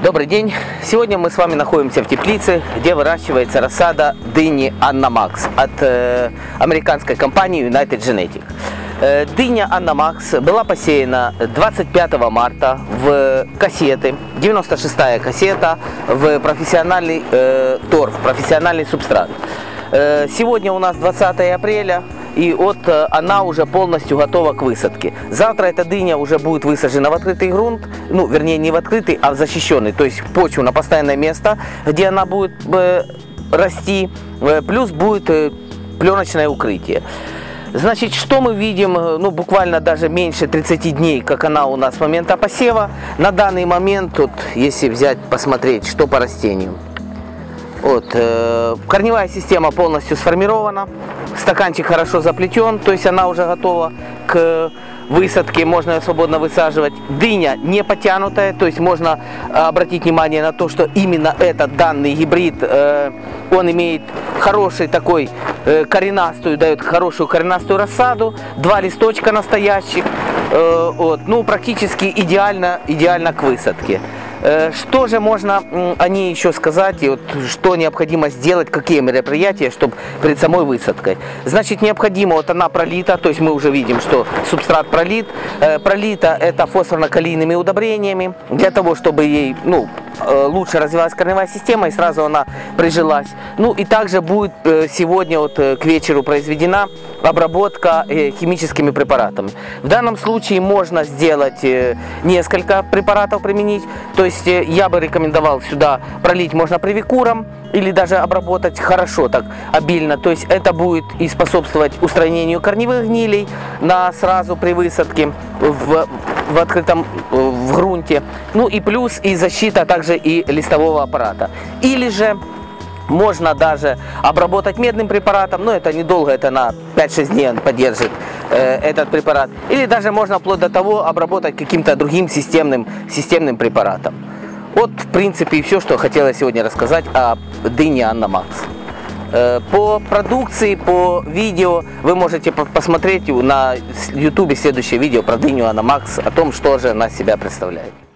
Добрый день! Сегодня мы с вами находимся в теплице, где выращивается рассада дыни Anna Max от американской компании United Genetics. Дыня Anna Max была посеяна 25 марта в кассеты, 96-я кассета, в профессиональный торф, профессиональный субстрат. Сегодня у нас 20 апреля. И вот она уже полностью готова к высадке. Завтра эта дыня уже будет высажена в открытый грунт, ну, вернее, не в открытый, а в защищенный, то есть почву на постоянное место, где она будет расти, плюс будет пленочное укрытие. Значит, что мы видим, ну, буквально даже меньше 30 дней, как она у нас с момента посева. На данный момент, вот, если взять, посмотреть, что по растению. Вот, корневая система полностью сформирована, стаканчик хорошо заплетен, то есть она уже готова к высадке, можно ее свободно высаживать. Дыня не потянутая, то есть можно обратить внимание на то, что именно этот данный гибрид, он имеет хороший такой коренастую, дает хорошую коренастую рассаду, 2 листочка настоящих, вот, ну, практически идеально к высадке. Что же можно о ней еще сказать, и вот, что необходимо сделать, какие мероприятия, чтобы перед самой высадкой? Значит, необходимо, вот она пролита, то есть мы уже видим, что субстрат пролит. Пролита это фосфорно-калийными удобрениями, для того, чтобы ей, ну, лучше развивалась корневая система и сразу она прижилась. Ну и также будет сегодня вот к вечеру произведена обработка химическими препаратами. В данном случае можно сделать несколько препаратов применить, то есть я бы рекомендовал сюда пролить можно привикуром или даже обработать хорошо, так обильно, то есть это будет и способствовать устранению корневых гнилей сразу при высадке в открытом в грунте, ну и плюс и защита также и листового аппарата. Или же можно даже обработать медным препаратом, но это недолго, это на 5-6 дней он поддержит этот препарат. Или даже можно вплоть до того обработать каким-то другим системным препаратом. Вот в принципе и все, что хотела сегодня рассказать о дыне Anna Max. По продукции, по видео вы можете посмотреть на YouTube следующее видео про дыню Anna Max, о том, что же она из себя представляет.